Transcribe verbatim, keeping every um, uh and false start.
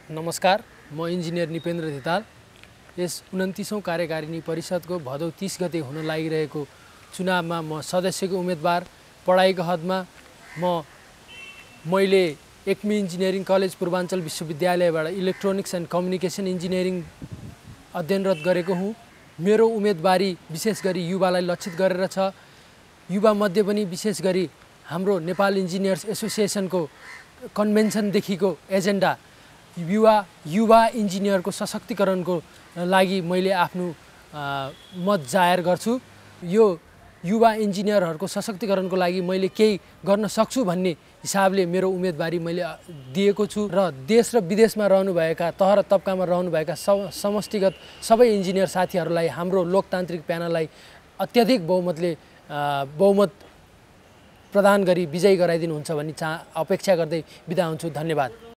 नमस्कार, म इन्जिनियर निपेन्द्र धिताल। यस उन्तिसौं कार्यकारिणी परिषदको भदौ तीस गते हुन लागिरहेको चुनावमा म सदस्यको उम्मेदवार। पढाइको हदमा म मैले एक्मी इन्जिनियरिङ कलेज पूर्वाञ्चल विश्वविद्यालयबाट इलेक्ट्रोनिक्स एन्ड कम्युनिकेसन इन्जिनियरिङ अध्ययनरत गरेको हुँ। मेरो उम्मेदवारी विशेष गरी युवालाई लक्षित गरेर छ। युवा मध्ये पनि विशेष गरी हाम्रो नेपाल इन्जिनियर्स एसोसिएसनको कन्भेन्सनदेखिको एजेन्डा युवा युवा इन्जिनियरको सशक्तिकरणको लागि मैले आफ्नो मत जाहेर गर्छु। यो युवा इन्जिनियरहरूको सशक्तिकरणको लागि मैले केही गर्न सक्छु भन्ने हिसाबले मेरो उम्मेदवारी मैले दिएको छु र देश र विदेशमा रहनुभएका तह र तबकामा रहनुभएका समष्टिगत सबै इन्जिनियर साथीहरूलाई हाम्रो लोकतान्त्रिक प्यानललाई अत्याधिक बहुमतले बहुमत प्रदान गरी विजयी गराइदिनुहुन्छ भन्ने चाह अपेक्षा गर्दै बिदा हुन्छु। धन्यवाद।